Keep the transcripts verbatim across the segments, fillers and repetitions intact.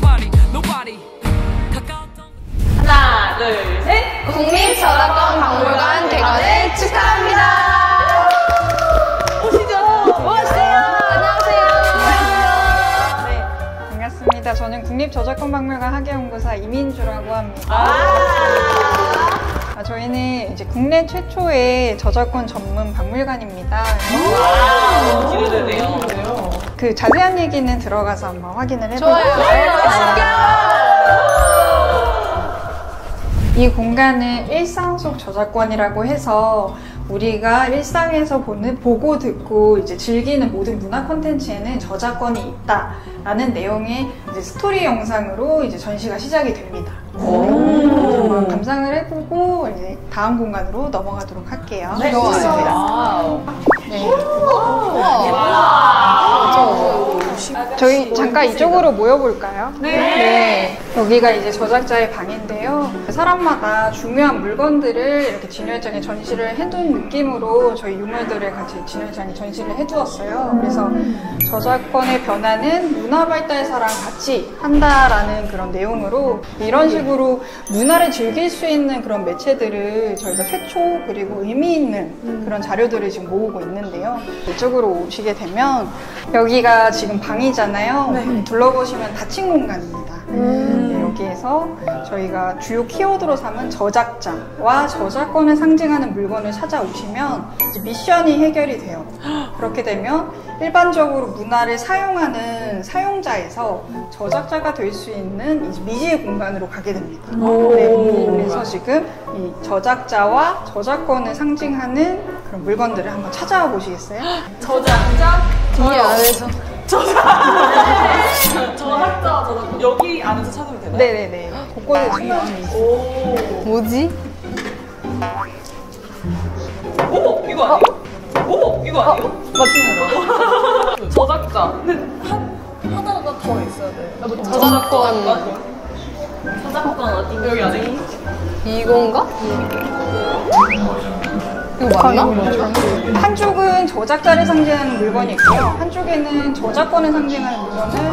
하나, 둘, 셋! 국립저작권 박물관 개관을 축하합니다. 오시죠. 오세요. 안녕하세요. 네, 반갑습니다. 저는 국립저작권박물관 학예연구사 이민주라고 합니다. 아, 아, 저희는 이제 국내 최초의 저작권 전문 박물관입니다. 와, 기대되네요. 그 자세한 얘기는 들어가서 한번 확인을 해볼게요. 좋아요. 이 공간은 일상 속 저작권이라고 해서 우리가 일상에서 보는, 보고 듣고 이제 즐기는 모든 문화 콘텐츠에는 저작권이 있다라는 내용의 이제 스토리 영상으로 이제 전시가 시작이 됩니다. 한번 감상을 해보고 이제 다음 공간으로 넘어가도록 할게요. 네, 좋습니다. 네. 저희 잠깐 이쪽으로 모여볼까요? 네. 네. 여기가 이제 저작자의 방인데요. 사람마다 중요한 물건들을 이렇게 진열장에 전시를 해둔 느낌으로 저희 유물들을 같이 진열장에 전시를 해두었어요. 그래서 저작권의 변화는 문화 발달사랑 같이 한다라는 그런 내용으로 이런 식으로 문화를 즐길 수 있는 그런 매체들을 저희가 최초 그리고 의미 있는 그런 자료들을 지금 모으고 있는데요. 이쪽으로 오시게 되면 여기가 지금 방이잖아요. 네. 둘러보시면 닫힌 공간입니다. 음. 네, 여기에서 저희가 주요 키워드로 삼은 저작자와 저작권을 상징하는 물건을 찾아오시면 이제 미션이 해결이 돼요. 그렇게 되면 일반적으로 문화를 사용하는 사용자에서 저작자가 될 수 있는 이제 미지의 공간으로 가게 됩니다. 네, 그래서 지금 이 저작자와 저작권을 상징하는 그런 물건들을 한번 찾아와 보시겠어요? 저작자? 이 안에서. 저작자, 저작자. 여기 안에서 찾으면 되나요? 네네네. 곳곳에 중요한 있어요. 오. 뭐지? 오, 이거 아니에요? 오, 이거 아니에요? 맞습니다. 저작자. 근데 한, 하나가 더 있어야 돼. 저작권. 저작권 어디? 여기 안에? 이건가? 이거 맞나? 한쪽은 저작자를 상징하는 물건이 있고요. 한쪽에는 저작권을 상징하는 물건을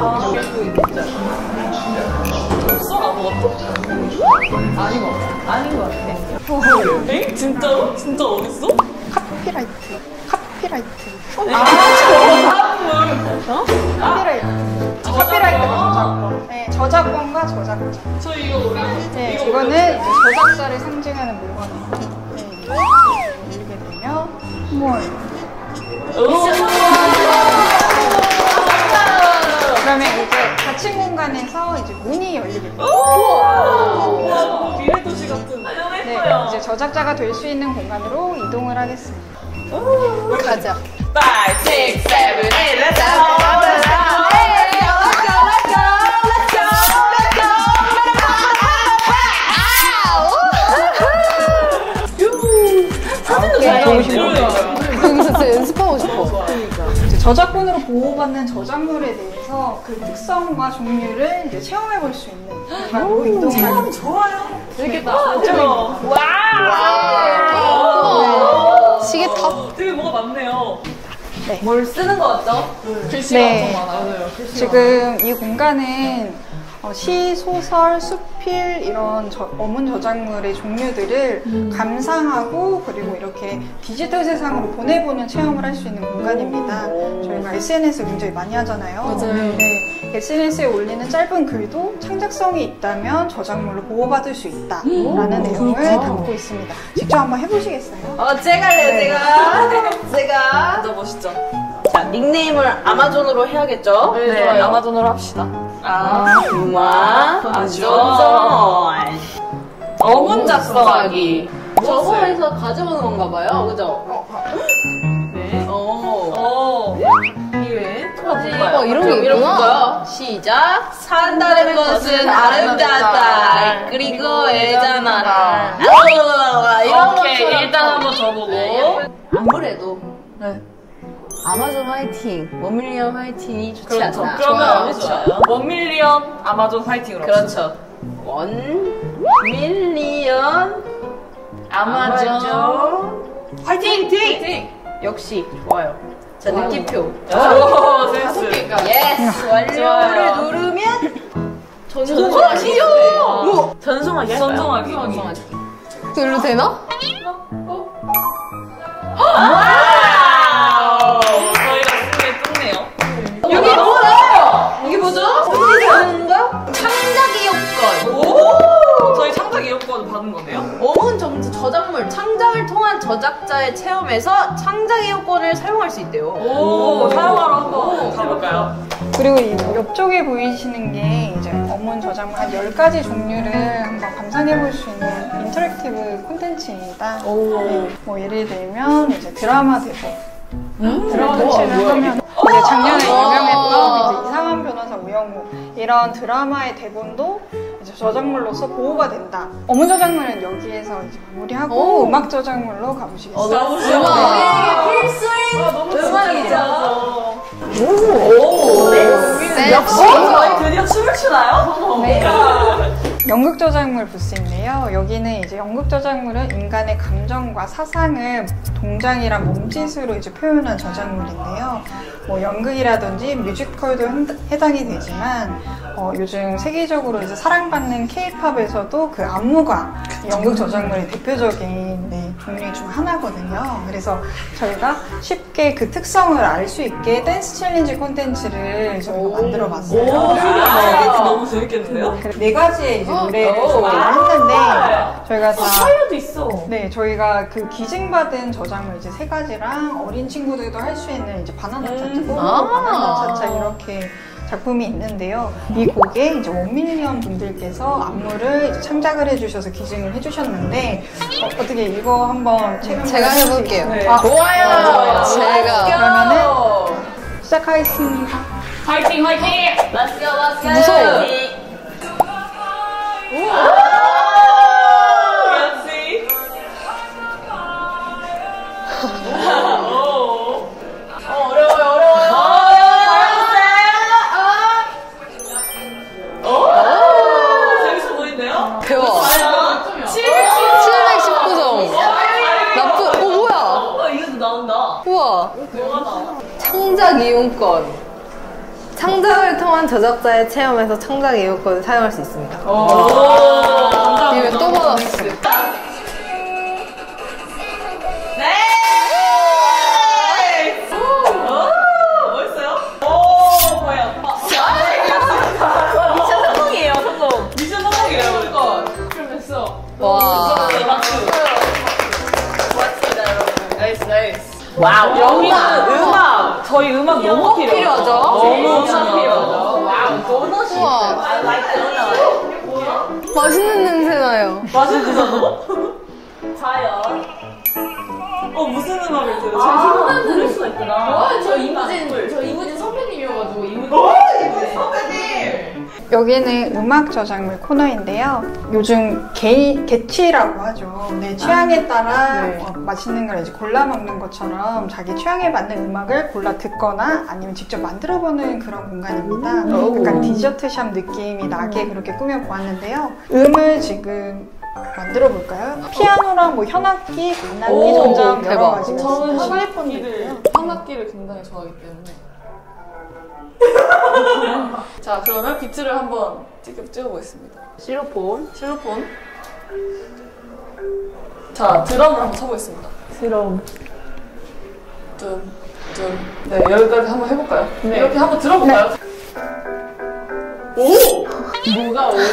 없어? 아무것도? 아닌 것 같아. 아닌 것 같아. 에? 진짜로? 진짜 어딨어? 카피라이트. 카피라이트. 아, 저작물. 카피라이트. 카피라이트가 저작권. 네, 저작권과 저작자. 저 이거 뭐야? 네, 이거 이거는 뭐야? 이제 저작자를 상징하는 물건이에요. 네, 열리게 되면 뭘? 그러면 이제 닫힌 공간에서 이제 문이 열리게 돼요. 우와! 미래도시 같은. 네, 이제 저작자가 될 수 있는 공간으로 이동을 하겠습니다. 가자. five, six, seven, eight, let's go! 사진도 잘 나오시네요. 여기서 진짜 연습하고 싶어. 이제 저작권으로 보호받는 저작물에 대해서 그 특성과 종류를 이제 체험해볼 수 있는 공간으로 이동을 체험 하겠습니다. 좋아요. 재밌겠다. 와! 와. 시계 탑. 되게 뭐가 많네요. 네. 뭘 쓰는 거 같죠? 글씨가 네. 엄청 많아요. 지금 이 공간은 어, 시, 소설, 수필 이런 저, 어문 저작물의 종류들을 음. 감상하고 그리고 이렇게 디지털 세상으로 보내보는 체험을 할 수 있는 공간입니다. 저희가 에스엔에스 굉장히 많이 하잖아요. 맞아요. 네, 에스엔에스에 올리는 짧은 글도 창작성이 있다면 저작물로 보호받을 수 있다라는 내용을 그렇구나. 담고 있습니다. 직접 한번 해보시겠어요? 어, 제가 할래요, 네. 제가. 제가. 진짜 멋있죠? 자, 닉네임을 아마존으로 해야겠죠? 네, 좋아요. 아마존으로 합시다. 아, 우마, 아마존. 어문 작성하기. 저거에서 가져오는 건가 봐요. 그죠? 네. 오. 어. 이외에 또 뭔가요? 어, 이런 게 이런 있구나. 거요. 시작. 산다는 것은 아름답다. 그리고 애잔하다. 이런 오케이, 것처럼. 일단 한번 줘보고. 아무래도 네. 아마존 화이팅, 원밀리언 화이팅이 좋지 그렇죠. 않나. 그러면 좋아요. 원 밀리언 아마존 화이팅으로. 그렇죠. 원 밀리언 아마존. 아마존 화이팅! 화이팅! 역시 좋아요. 자, 느낌표. 오, 센스. 예스! 완료를 좋아요. 누르면 전송하기. 귀여워. 전송하기 할까요? 전송하기. 전송하기. 이걸로 되나? 와우. 저희가 꿈에 떴네요. 여기 뭐예요? 여기 뭐죠? 어떻게 하는 거야? 창작 이용권. 오. 저희 창작 이용권 받은 거네요? 어문 정지 저작물 창작을 통한 저작자의 체험에서 창작 이용권을 사용할 수 있대요. 오. 사용하러 한번 가볼까요? 그리고 이 옆쪽에 보이시는 게 이제 어문 저작물 한 열 가지 종류를 한번 감상해 볼 수 있는 인터랙티브 콘텐츠입니다. 네, 뭐 예를 들면 이제 드라마 대본. 드라마 설치를 하면 이제 작년에 유명했던 이제 이상한 변호사 우영우 이런 드라마의 대본도 이제 저작물로서 보호가 된다. 어문 저작물은 여기에서 이제 마무리하고 오. 음악 저작물로 가보시겠어요? 너무 음악. 필수인 음악이죠. 오. 네. 역시. 저희 드디어 춤을 추나요? 네. 연극 저작물 부스인데요. 여기는 이제 연극 저작물은 인간의 감정과 사상을 동작이랑 몸짓으로 이제 표현한 저작물인데요. 뭐 연극이라든지 뮤지컬도 해당이 되지만 어, 요즘 세계적으로 이제 사랑받는 케이팝에서도 그 안무가 연극 저작물의 대표적인 네, 종류 중 하나거든요. 그래서 저희가 쉽게 그 특성을 알 수 있게 댄스 챌린지 콘텐츠를 저희가 만들어 봤어요. 오, 신기하다. 너무 재밌겠는데요? 그래서 네 가지의 이제 노래를 오. 준비를 했는데 저희가 다 사이어도 있어. 네, 저희가 그 기증받은 저작물 이제 세 가지랑 어린 친구들도 할 수 있는 이제 바나나 차차, 뽀뽀 아. 바나나 차차 이렇게 작품이 있는데요. 이 곡에 이제 원밀리언 분들께서 안무를 이제 창작을 해주셔서 기증을 해주셨는데 어, 어떻게 이거 한번 체험 제가 해볼게요. 네. 아, 좋아요. 제가. 그러면은 시작하겠습니다. 화이팅 화이팅! Let's go let's go! 무서워. 역시. 오. 어 어려워요 어려워요. 잘했어요. 오. 재밌어 보이는데요? 대박. 칠백십구 점. 나쁘, 오, 뭐야. 어 이것도 나온다. 우와. 뭐가 나와? 창작 이용권. 창작을 통한 저작자의 체험에서 창작 이용권을 사용할 수 있습니다. 오. 이거 또 받았어. 네. 오. 멋있어요? 오 뭐야? 미션 성공이에요 성공. 미션 성공이에요 이거. 그럼 됐어. 와. 박수. 고맙습니다 여러분. 나이스 나이스. 와우. 여기는 음악. 저희 음악 너무 필요하죠. 필요하죠. 너무 필요하죠. 와우. 도넛이. 우와. I like donut. 맛있는 냄새 나요. 맛있어서. 과연. 어 무슨 음악을 들으세요? 아, 들을 수가 있구나. 저 이무진, 저 이무진 선배님이어가지고 이무진. 이무진 선배님. 여기는 음악 저작물 코너인데요. 요즘 개, 개취라고 하죠. 내 취향에 따라 어, 맛있는 걸 이제 골라 먹는 것처럼 자기 취향에 맞는 음악을 골라 듣거나 아니면 직접 만들어보는 그런 공간입니다. 약간 디저트샵 느낌이 나게 그렇게 꾸며보았는데요. 음을 지금 만들어 볼까요? 피아노랑 뭐 현악기,管楽기 오, 점점 여러 대박. 가지가 저는 있어요. 현악기를 현악기를 굉장히 좋아하기 때문에. 자 그러면 비트를 한번 찍어 찍어보겠습니다. 실로폰. 실로폰. 자 드럼을 한번 쳐보겠습니다. 드럼. 좀, 좀. 네 여기까지 한번 해볼까요? 네. 이렇게 한번 들어볼까요? 오! 뭐가 오죠?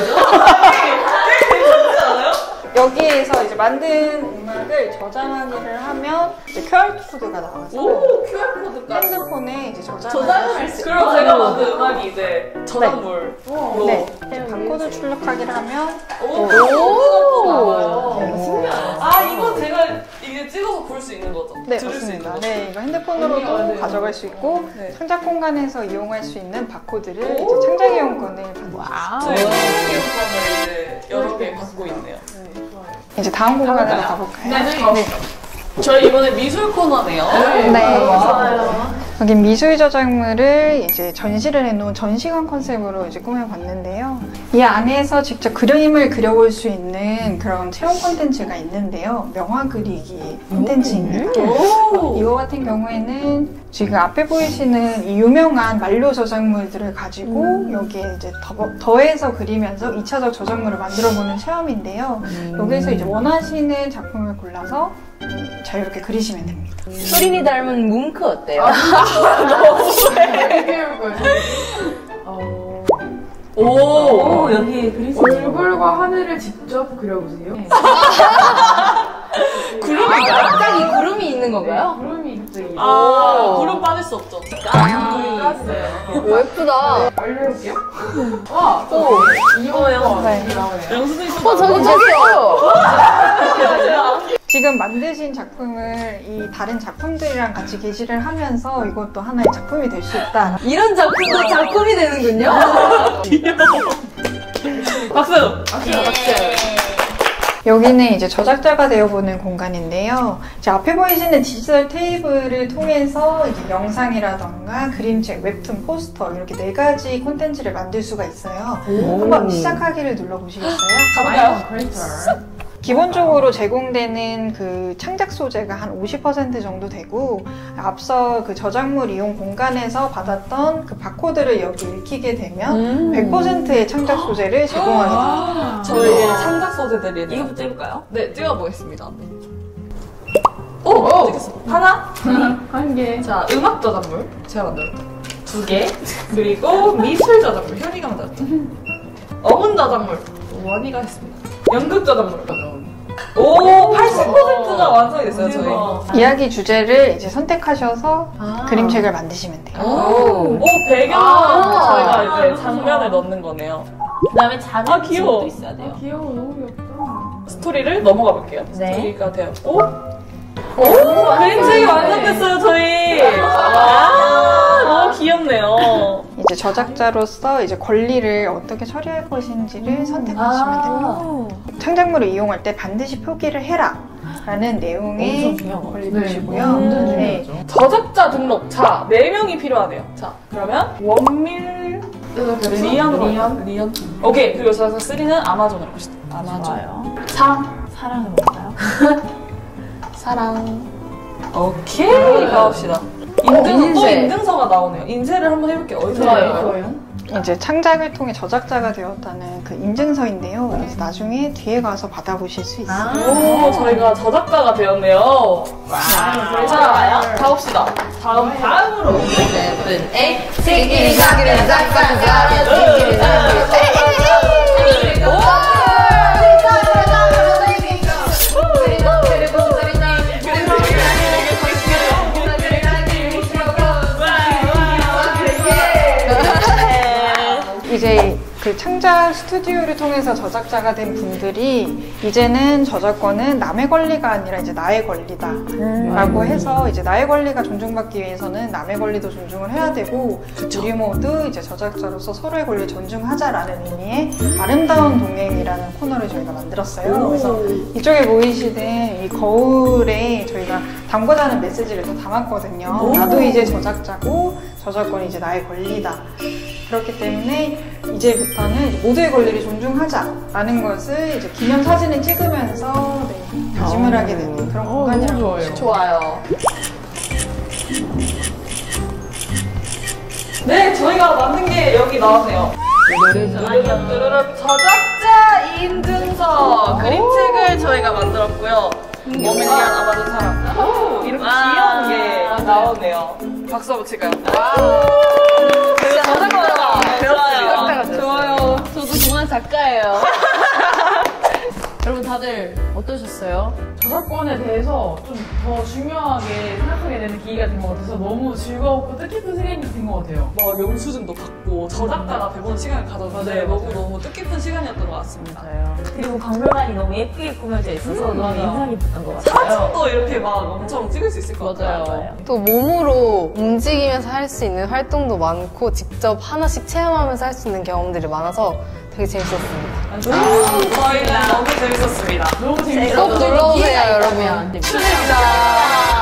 괜찮지 않아요? 여기에서 이제 만든 음악을 저장하기를 하면 이제 큐알 코드가 나와서 오! 큐알 코드까지. 핸드폰에 이제 저장을 저장할 수 그럼 제가 만든 음악이 이제 저작물로. 네. 이제 바코드 출력하기를 하면 오! 오! 나와요. 네. 신기하다. 아 이거 제가 이게 찍어서 볼 수 있는 거죠? 네, 들을 수 있는 맞습니다. 거죠? 네, 이거 핸드폰으로도 음, 네. 가져갈 수 있고 네. 창작 공간에서 이용할 수 있는 바코드를 오. 이제 창작 이용권을 받는 거죠. 저희 교육권을 이제 여러 개 받고 있네요. 이제 다음 공간으로 가볼까요? 네, 네. 저희 이번에 미술 코너네요. 네. 맞아요. 여기 미술 저작물을 이제 전시를 해놓은 전시관 컨셉으로 이제 꾸며봤는데요. 이 안에서 직접 그림을 그려볼 수 있는 그런 체험 콘텐츠가 있는데요. 명화 그리기 콘텐츠입니다. 이거 같은 경우에는 지금 앞에 보이시는 이 유명한 만료 저작물들을 가지고 음. 여기에 이제 더, 더해서 그리면서 이 차적 저작물을 만들어보는 체험인데요. 음. 여기서 이제 원하시는 작품을 골라서 자유롭게 그리시면 됩니다. 수린이 닮은 뭉크 어때요? 오, 오, 여기 그리시 얼굴과 하늘을 직접 그려보세요. 네. 구름인가요? 아, 딱 이 구름이 있는 건가요? 네, 구름이 갑자기. 아, 구름 빠질 수 없죠. 아, 오, 예쁘다. 완료해볼게요. 와, 또 이거 영어 나오네요. 영수증 어, 저기 저기요. 지금 만드신 작품을 이 다른 작품들이랑 같이 게시를 하면서 이것도 하나의 작품이 될 수 있다. 이런 작품도 작품이 되는군요. 박수! 박수! 박수! 여기는 이제 저작자가 되어보는 공간인데요. 이제 앞에 보이시는 디지털 테이블을 통해서 이제 영상이라던가 그림책, 웹툰, 포스터 이렇게 네 가지 콘텐츠를 만들 수가 있어요. 한번 시작하기를 눌러보시겠어요? 가볼까요? 기본적으로 제공되는 그 창작 소재가 한 오십 퍼센트 정도 되고, 앞서 그 저작물 이용 공간에서 받았던 그 바코드를 여기 읽히게 되면 음. 백 퍼센트의 창작 소재를 제공하게 됩니다. 저희 창작 소재들이 이거부터 찍을까요? 네, 찍어보겠습니다. 오! 오! 찍었어. 하나? 한 개. 자, 음악 저작물 제가 만들었다. 두 개. 그리고 미술 저작물 현이가 만들었다. 어문 저작물 원이가 했습니다. 연극 저작물 오, 팔십 퍼센트가 완성이 됐어요, 저희. 이야기 주제를 이제 선택하셔서 아. 그림책을 만드시면 돼요. 오, 오 배경 아. 저희가 이제 장면을 넣는 거네요. 그 다음에 작은 아, 귀여워. 지역도 있어야 돼요. 아, 귀여워, 너무 귀엽다. 스토리를 넘어가 볼게요. 네. 스토리가 되었고, 오, 그림책이 완성됐어요, 저희. 와, 너무 귀엽네요. 이제 저작자로서 이제 권리를 어떻게 처리할 것인지를 선택하시면 됩니다. 창작물을 이용할 때 반드시 표기를 해라 라는 내용의 권리도시고요. 네, 네. 저작자 등록. 자, 네 명이 필요하네요. 자, 그러면 원밀 리언으로 리언? 리언. 오케이. 그리고 저작자 쓰리는 아마존으로 갑시다. 아마존. 좋아요. 상. 사랑은 뭘까요? 사랑. 오케이. 가봅시다. 인증, 또 인증서가 나오네요. 인쇄를 한번 해볼게요. 어디서 나와요? 이제 창작을 통해 저작자가 되었다는 그 인증서인데요. 이제 나중에 뒤에 가서 받아보실 수 있어요. 아 오, 저희가 저작자가 되었네요. 와. 자, 가봅시다. 다음, 다음으로. 세븐, 에잇, 새끼리, 자기리, 작작, 자기, 새끼리, 자기리, 이제 그 창작 스튜디오를 통해서 저작자가 된 분들이 이제는 저작권은 남의 권리가 아니라 이제 나의 권리다 음. 라고 해서 이제 나의 권리가 존중받기 위해서는 남의 권리도 존중을 해야 되고 그쵸. 우리 모두 이제 저작자로서 서로의 권리를 존중하자라는 의미의 아름다운 동행이라는 코너를 저희가 만들었어요. 오. 그래서 이쪽에 보이시는 이 거울에 저희가 담고자 하는 메시지를 또 담았거든요. 오. 나도 이제 저작자고 저작권이 이제 나의 권리다. 그렇기 때문에 이제부터는 모두의 권리를 존중하자라는 것을 이제 기념 사진을 찍으면서 네, 다짐을 하게 되는 그런 어, 공간이라고 좋아요. 좋아요. 네, 저희가 만든 게 여기 나왔네요. 뚜루루루 저작자 인증서 그림책을 저희가 만들었고요. 몸을 위한 아마존 사람. 오, 이렇게 귀여운 게 나오네요. 박수 한번 칠까요? 저희가 저작자가 되었습니다. 좋아요. 저도 그만 작가예요. 여러분 다들 어떠셨어요? 저작권에 대해서 좀 더 중요하게 생각하게 되는 기회가 된 것 같아서 너무 즐거웠고 뜻깊은 시간이 된 것 같아요. 막 영수증도 받고 저작자가 돼보는 시간을 가졌는데 너무너무 뜻깊은 시간이었던 것 같습니다. 그리고 박물관이 너무 예쁘게 꾸며져 있어서 너무 인상 깊었던 것 같아요. 사진도 이렇게 막 엄청 찍을 수 있을 것 같아요. 맞아요. 또 몸으로 움직이면서 할 수 있는 활동도 많고 직접 하나씩 체험하면서 할 수 있는 경험들이 많아서 되게 재밌었습니다. 저희는 너무 재밌었습니다. 너무 재밌었어요. 꼭 놀러오세요, 여러분. 축하드립니다.